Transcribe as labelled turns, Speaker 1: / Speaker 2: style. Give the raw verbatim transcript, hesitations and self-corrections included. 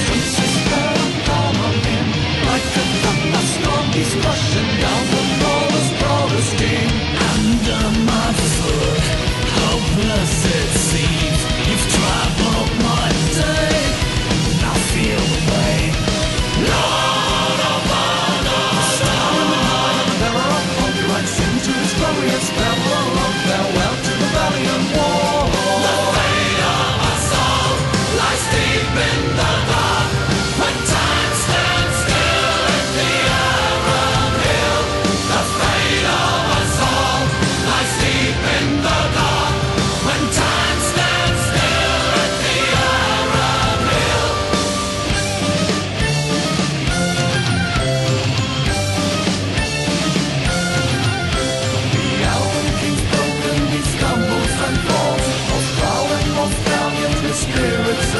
Speaker 1: senses burn upon him. Like a thunderstorm, he's crushing down the lawless Protestant. Under my foot, hopeless it seems. You've traveled my day, now feel the pain. Lord of honor, star in the night, and the bearer of hope, right into his glorious farewell, farewell to the valiant war. The fate of us all lies deep in the dark. When time stands still at the Iron Hill, the fate of us all lies deep in the dark. When time stands still at the Iron Hill. The Alban King's broken, he stumbles and falls, most proud and most valiant, his spirit's